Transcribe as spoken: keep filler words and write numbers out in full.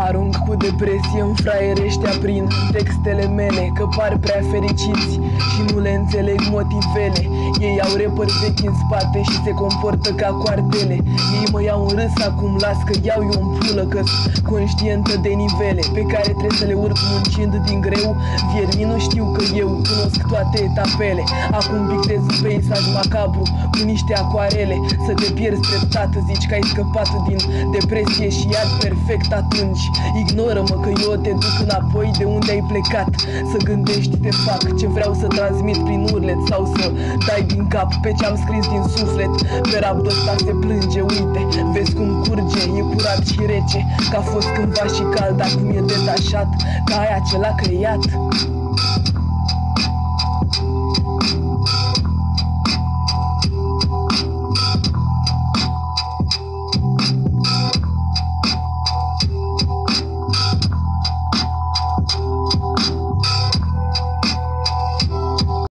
Arunc cu depresie în fraieri ăștia prin textele mele, că par prea fericiți și nu le înțeleg motivele. Ei au repări vechi în spate și se comportă ca coartele. Ei mă iau în râs acum, las că iau eu în pulă, că-s conștientă de nivele pe care trebuie să le urc muncind din greu. Viermii nu știu că eu cunosc toate etapele. Acum pictez un peisaj macabru cu niște acoarele. Să te pierzi treptat, zici că ai scăpat din depresie și iad perfect atunci. Ignoră-mă că eu te duc înapoi de unde ai plecat. Să gândești, te fac ce vreau să transmit prin urlet, sau să dai din cap pe ce-am scris din suflet. Pe rabdul ăsta se plânge, uite, vezi cum curge, e curat și rece, că a fost cândva și cald, acum e detașat, ca aia ce l-a creat.